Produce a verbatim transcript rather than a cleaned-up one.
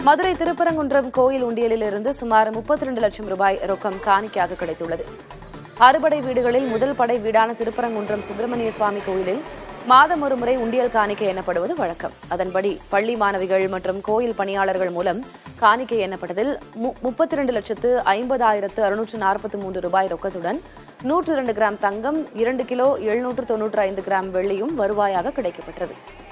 மதுரை திருப்பரங்குன்றம் கோயில் உண்டியலிலிருந்து சுமார் முப்பத்தி இரண்டு லட்சம் ரூபாய் ரொக்கம் காணிக்கையாக கிடைத்துள்ளது. அறுபடை வீடுகளில் முதல் படை வீடான திருப்பரங்குன்றம் சுப்பிரமணிய சுவாமி கோயிலில் மாதம் ஒருமுறை உண்டியல் காணிக்கை எண்ணப்படுவது வழக்கம். அதன்படி பள்ளி மாணவிகள் மற்றும் கோயில் பணியாளர்கள் மூலம் காணிக்கை எண்ணப்பட்டதில் முப்பத்தி இரண்டு லட்சத்து ஐம்பதாயிரத்து அறுநூற்று நாற்பத்தி மூன்று ரூபாய் ரொக்கத்துடன் நூற்று இரண்டு கிராம் தங்கம், இரண்டு கிலோ எழுநூற்று தொன்னூற்று ஐந்து கிராம் வெள்ளியும் வருவாயாக கிடைக்கப்பட்டது.